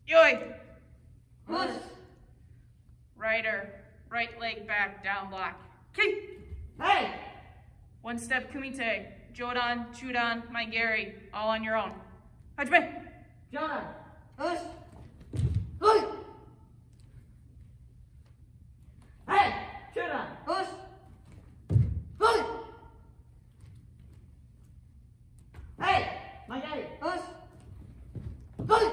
Yoi. Push. Ryder, right leg back, down block. Ki. Hey. One step Kumite, Jodan, Chudan, my Gary, all on your own. Hajime. Jonah. Push. Push. Hey. Jonah. Push. Push. Hey. My Gary. Push. Push.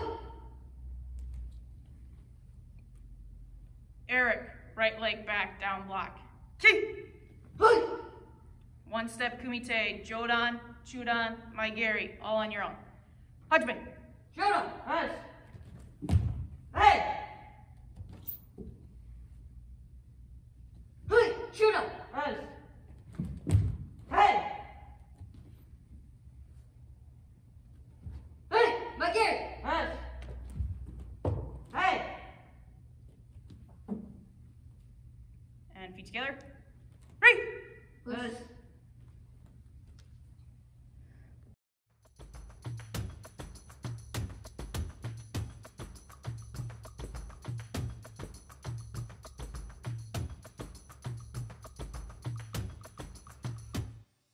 Eric, right leg back, down block. Ki. Push. One step Kumite, Jodan, Chudan, my Gary, all on your own. Hajime. Jonah. Push. Hey. Push. Jonah. Push. Hey. Hey. My Gary. Push. Hey. And feet together.